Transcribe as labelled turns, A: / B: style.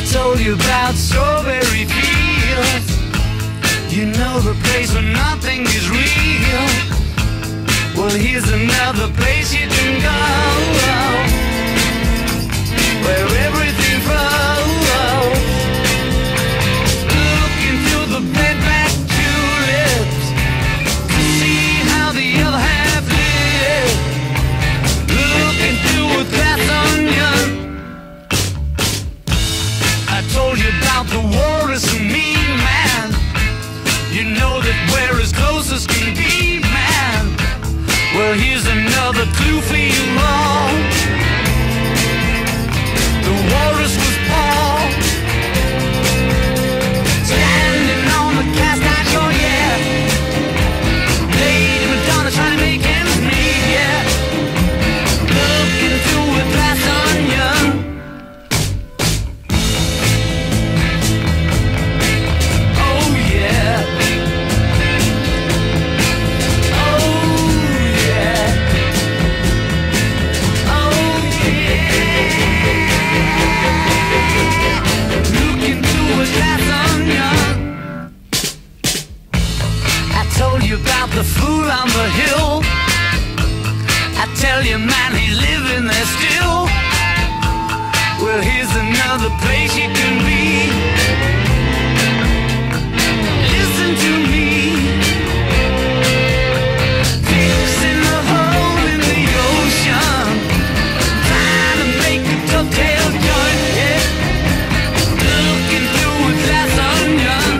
A: told you about strawberry fields. You know the place where nothing is real. Well, here's another place you can go, where everything flows. Look into the bed-back tulips to see how the other half lives. Look into a glass onion. I told you about the walrus and mean man. You know that we're as close as can be, man. Well, here's another clue for you all. The walrus was Paul, standing on the cast iron, yeah. Lady Madonna trying to make ends meet, yeah. Look into a glass onion. Oh yeah. About the fool on the hill, I tell you, man, he's living there still. Well, here's another place you can be. Listen to me. Fixing a hole in the ocean, trying to make a dovetail joint, yeah. Looking through a glass onion.